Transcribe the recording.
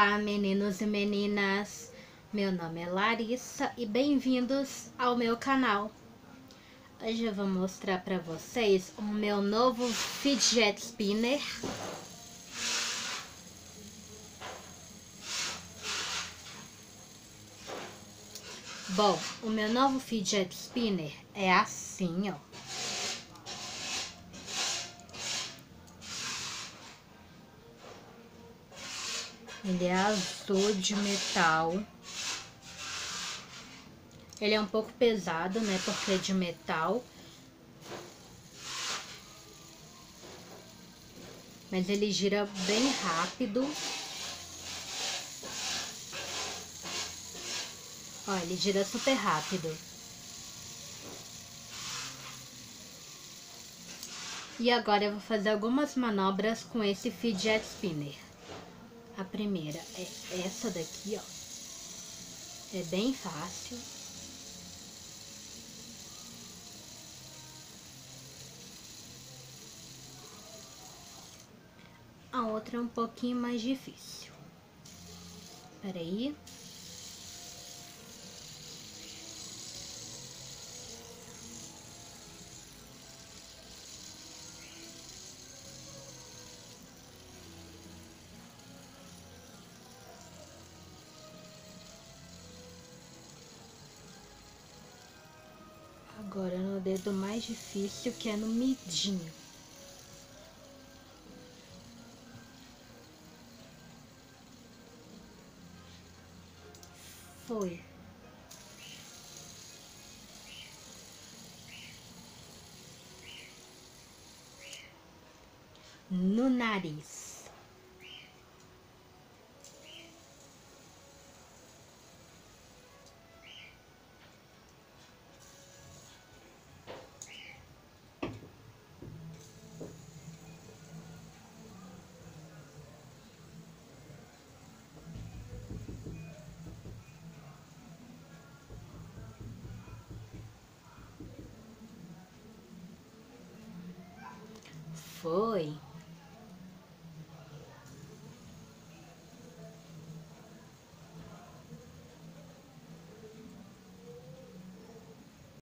Olá, meninos e meninas, meu nome é Larissa e bem-vindos ao meu canal. Hoje eu vou mostrar para vocês o meu novo fidget spinner. Bom, o meu novo fidget spinner é assim, ó. Ele é azul de metal. Ele é um pouco pesado, né, porque é de metal. Mas ele gira bem rápido. Ó, ele gira super rápido. E agora eu vou fazer algumas manobras com esse fidget spinner. A primeira é essa daqui, ó. É bem fácil. A outra é um pouquinho mais difícil. Espera aí. Agora no dedo mais difícil, que é no midinho. Foi. No nariz. Foi.